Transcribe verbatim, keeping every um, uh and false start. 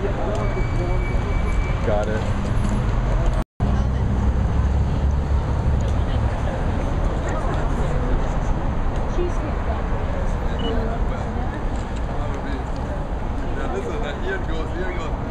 Got it. Ja, listen, hier goes, here goes.